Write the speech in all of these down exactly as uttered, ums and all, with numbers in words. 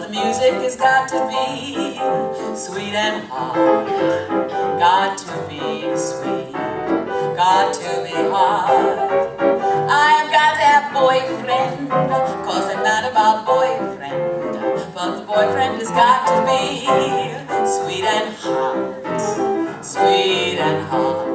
the music has got to be sweet and hot. Got to be sweet, got to be hot. I've got to have boyfriend, cause I'm mad about boyfriend, but the boyfriend has got to be sweet and hot, sweet and hot.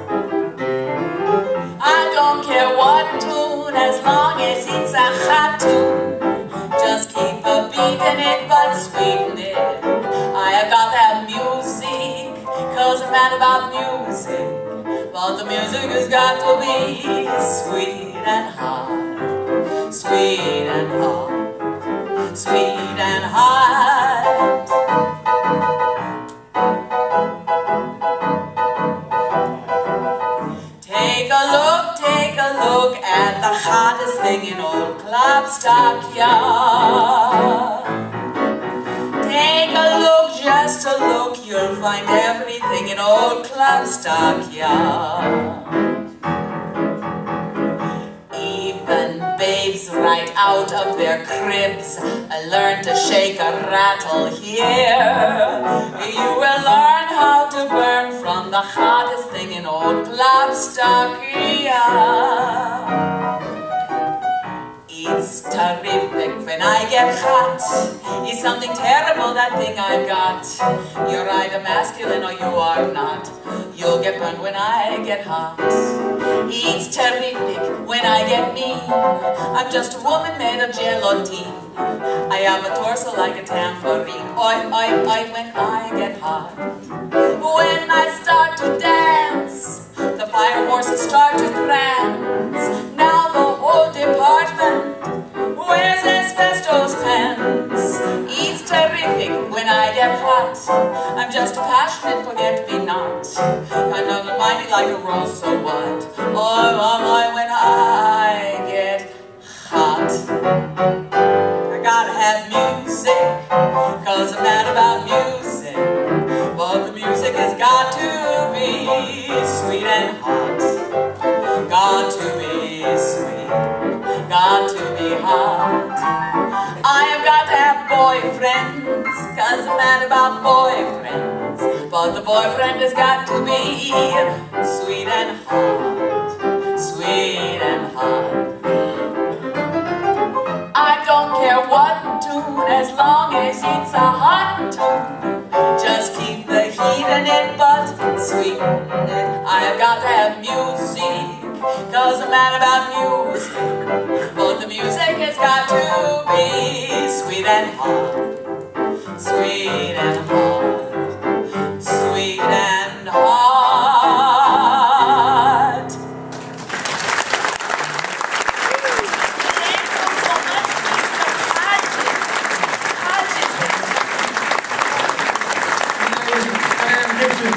I don't care what tune, as long as it's a hot tune. Just keep a beat in it, but sweeten it. I have got to have music, cause I'm mad about music, but the music has got to be sweet and hot, sweet and hot, sweet and hot. Take a look, take a look at the hottest thing in old Klopstock Yard. Take a look, just a look, you'll find everything in old Klopstock Yard. Even babes right out of their cribs learn to shake a rattle here. You will learn how to burn from the hottest thing in old Klopstock Yard. It's terrific when I get hot. It's something terrible, that thing I've got. You're either masculine or you are not. You'll get burned when I get hot. It's terrific when I get mean. I'm just a woman made of gelatine. I have a torso like a tambourine. Oi, oi, oi, when I get hot. When I start to dance, the fire horses start to prance. Now the whole department wears asbestos pants. It's terrific when I get hot. I'm just a passionate forget-me-not. I'm not minded like a rose, so what? Oh, oh, oh, when I get hot. I gotta have music, cause I'm mad about music, but the music has got to be sweet and hot. Got to be sweet, got to be hot. I have got to have boyfriends, cause I'm mad about boyfriends, but the boyfriend has got to be sweet and hot, sweet and hot. I don't care what tune, as long as it's a hot tune. Just keep the heat in it, but sweeten it. I have got to have music, cause I'm mad about music,